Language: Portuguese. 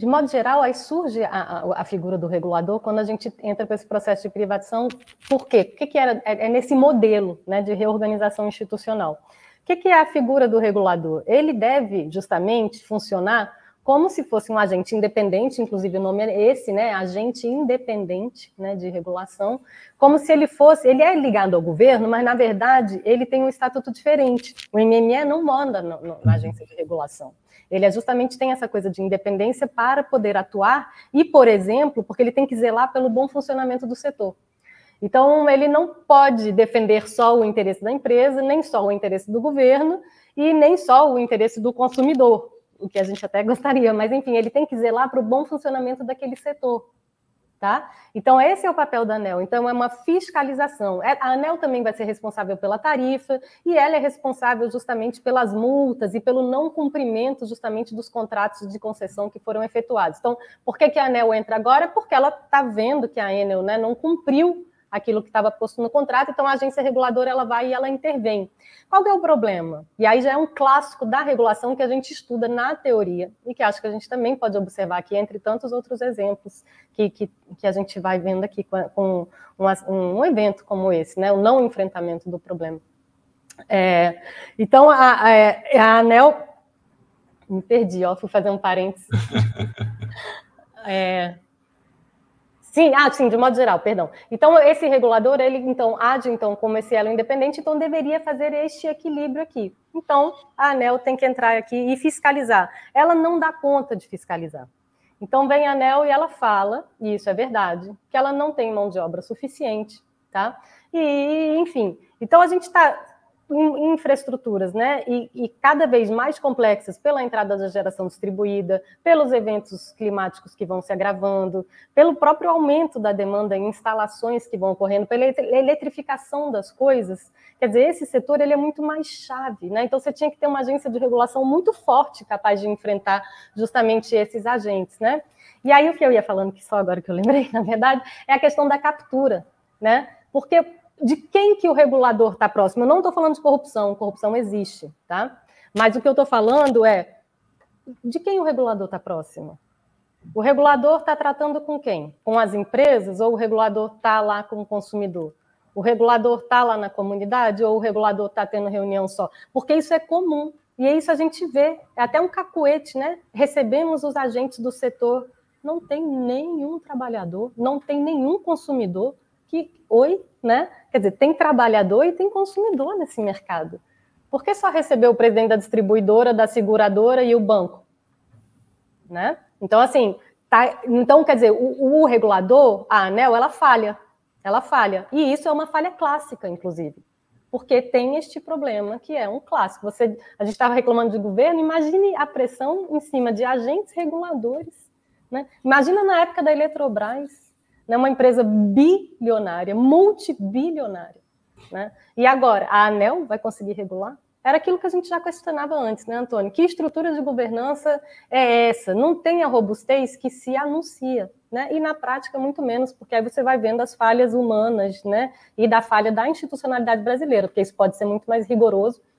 de modo geral, aí surge a figura do regulador quando a gente entra para esse processo de privatização. Por quê? O que é nesse modelo, né, de reorganização institucional? O que é a figura do regulador? Ele deve, justamente, funcionar como se fosse um agente independente, inclusive o nome é esse, né, agente independente, né, de regulação, como se ele fosse, ele é ligado ao governo, mas, na verdade, ele tem um estatuto diferente. O MME não manda na agência de regulação. Ele justamente tem essa coisa de independência para poder atuar e, por exemplo, porque ele tem que zelar pelo bom funcionamento do setor. Então, ele não pode defender só o interesse da empresa, nem só o interesse do governo e nem só o interesse do consumidor, o que a gente até gostaria, mas, enfim, ele tem que zelar para o bom funcionamento daquele setor. Tá? Então, esse é o papel da ANEEL. Então, é uma fiscalização. A ANEEL também vai ser responsável pela tarifa e ela é responsável justamente pelas multas e pelo não cumprimento justamente dos contratos de concessão que foram efetuados. Então, por que a ANEEL entra agora? Porque ela está vendo que a Enel, né, não cumpriu aquilo que estava posto no contrato, então a agência reguladora ela vai e ela intervém. Qual é o problema? E aí já é um clássico da regulação que a gente estuda na teoria e que acho que a gente também pode observar aqui, entre tantos outros exemplos que a gente vai vendo aqui com um evento como esse, né? O não enfrentamento do problema. Então, a ANEEL... Me perdi, fui fazer um parênteses. Sim, de modo geral, perdão. Então, esse regulador, ele age como esse elo independente, então deveria fazer este equilíbrio aqui. Então, a ANEEL tem que entrar aqui e fiscalizar. Ela não dá conta de fiscalizar. Então, vem a ANEEL e ela fala, e isso é verdade, que ela não tem mão de obra suficiente, tá? E, enfim, então a gente está em infraestruturas, né, e cada vez mais complexas pela entrada da geração distribuída, pelos eventos climáticos que vão se agravando, pelo próprio aumento da demanda em instalações que vão ocorrendo, pela eletrificação das coisas. Quer dizer, esse setor ele é muito mais chave, né? Então você tinha que ter uma agência de regulação muito forte, capaz de enfrentar justamente esses agentes, né? E aí o que eu ia falando, que só agora que eu lembrei, na verdade, é a questão da captura, né? Porque de quem que o regulador está próximo? Eu não estou falando de corrupção existe, tá? Mas o que eu estou falando é de quem o regulador está próximo? O regulador está tratando com quem? Com as empresas ou o regulador está lá com o consumidor? O regulador está lá na comunidade ou o regulador está tendo reunião só? Porque isso é comum, e é isso a gente vê, é até um cacuete, né? Recebemos os agentes do setor, não tem nenhum trabalhador, não tem nenhum consumidor né? Quer dizer, tem trabalhador e tem consumidor nesse mercado. Por que só recebeu o presidente da distribuidora, da seguradora e o banco? Né? Então, assim, então, quer dizer, o regulador, a ANEEL, ela falha. E isso é uma falha clássica, inclusive, porque tem este problema que é um clássico. A gente estava reclamando de governo, imagine a pressão em cima de agentes reguladores. Né? Imagina na época da Eletrobras, né, uma empresa bilionária, multibilionária. Né? E agora, a ANEEL vai conseguir regular? Era aquilo que a gente já questionava antes, né, Antônio? Que estrutura de governança é essa? Não tem a robustez que se anuncia, né? E na prática, muito menos, porque aí você vai vendo as falhas humanas, né? E da falha da institucionalidade brasileira, porque isso pode ser muito mais rigoroso